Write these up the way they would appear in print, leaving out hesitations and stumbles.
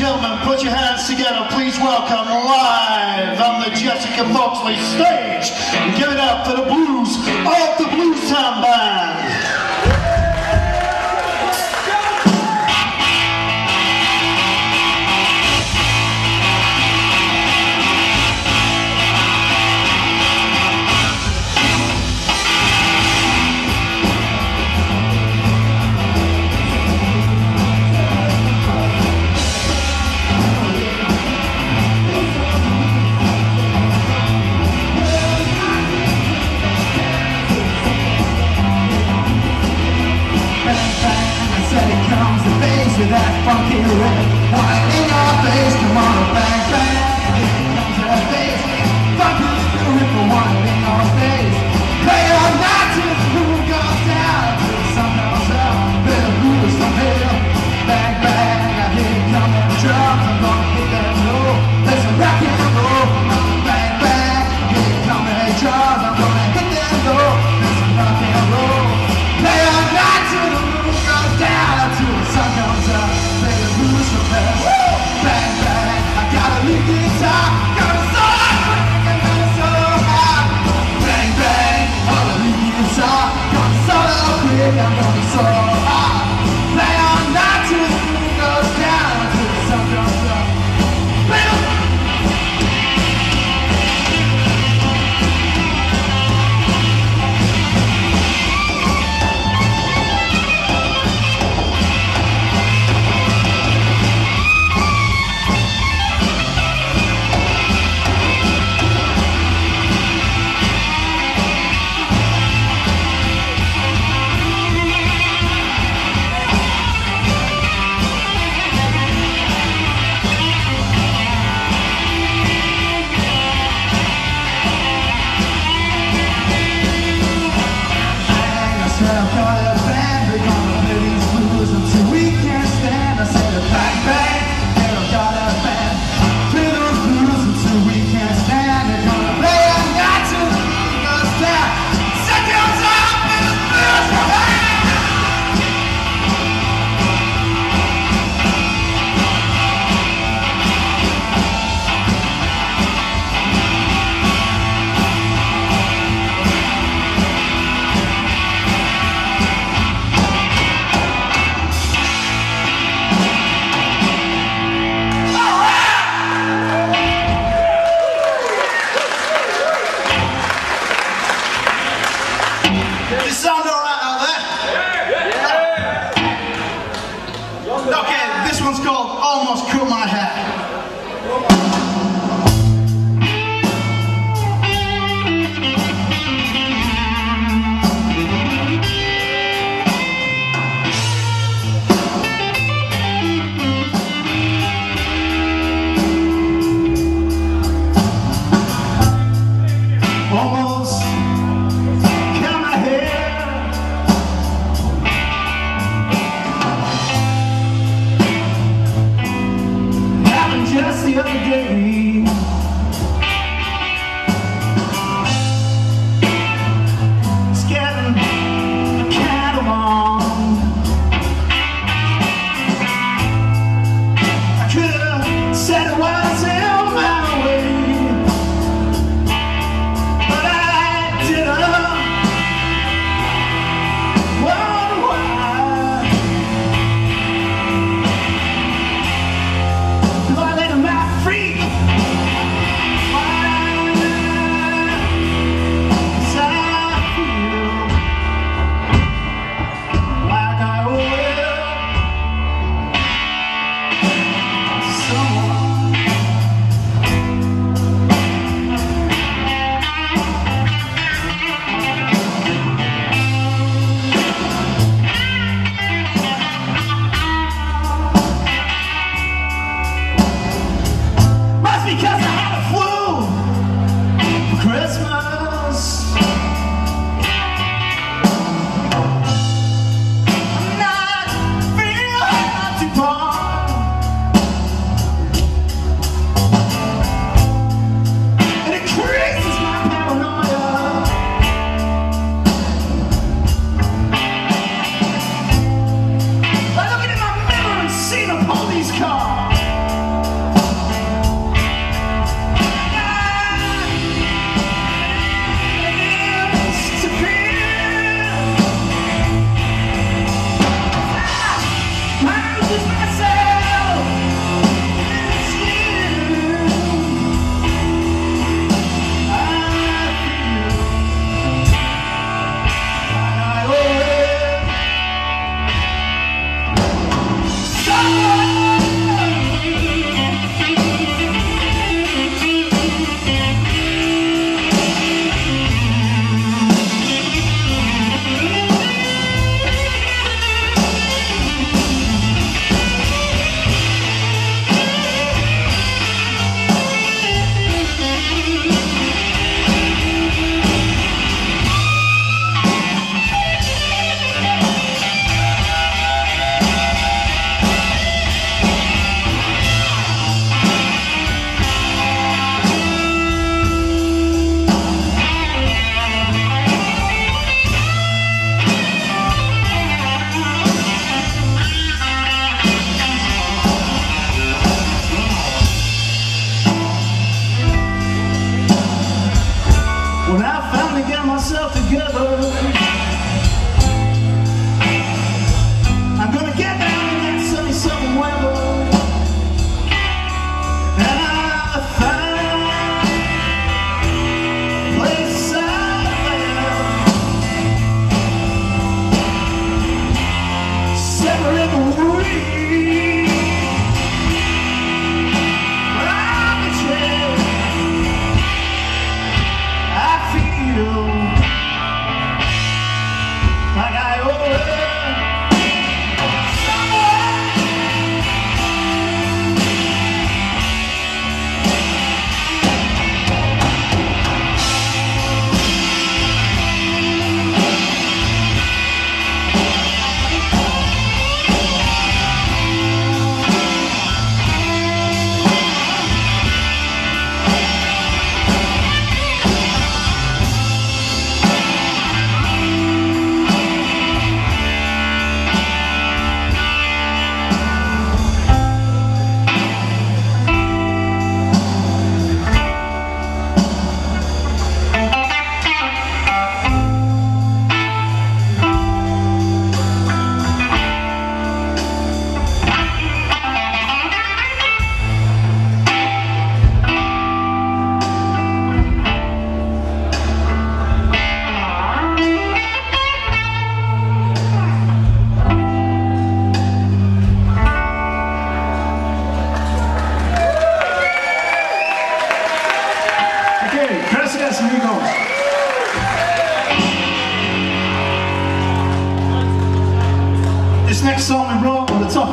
gentlemen, put your hands together. Please welcome live on the Jessica Foxley Stage. Give it up for the blues of the Bluestown Band. That funky rhythm, right in your face, come on, bang, bang, here comes that bass, funky rhythm, right in your face, play all night till the moon goes down, till the sun comes up, little blues from here, bang, bang, I hear you coming, drums, I'm gonna hit that low, let's rock and roll, bang, bang, I hear you coming, drums, I'm gonna hit that low, let's rock and roll, play all night till the moon goes down, till the sun comes up. Bang, bang, I got a lead guitar, got a solo quick, I got a solo high. Bang, bang, on a lead guitar, got a solo quick, I'm gonna solo high. Play all night till the moon goes down, till the sun comes up. police car.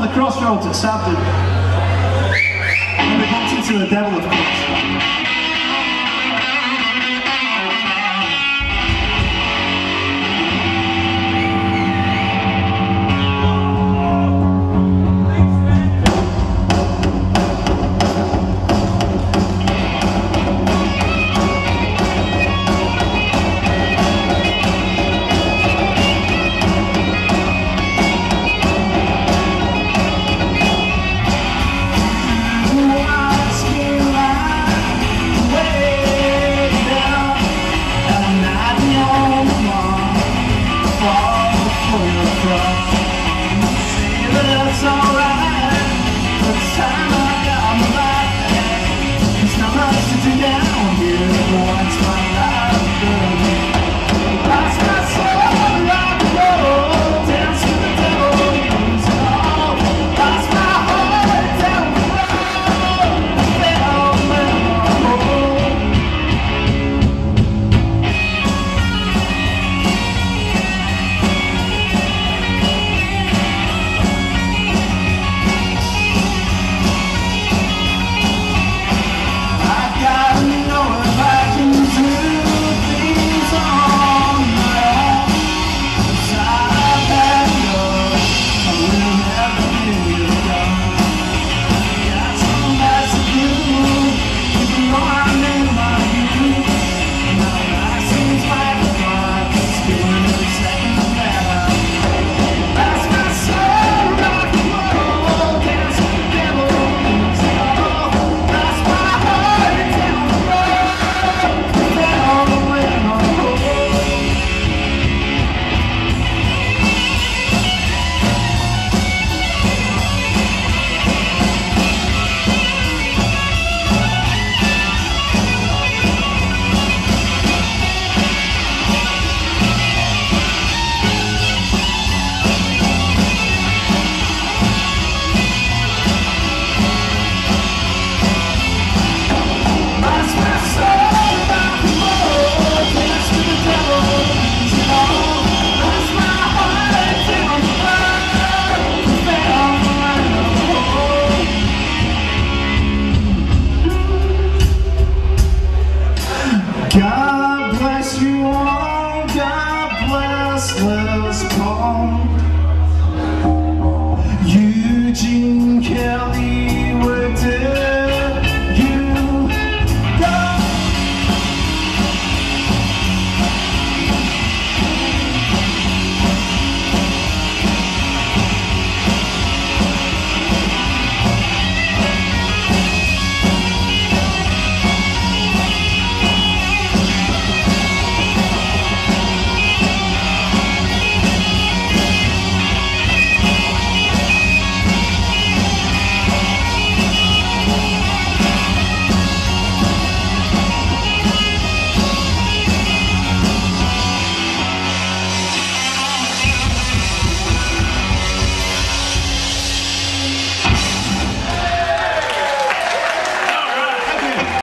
the crossroads at Sabden. And we bumped into the devil, of course. God bless you all, God bless Les Paul, Eugene Kelly.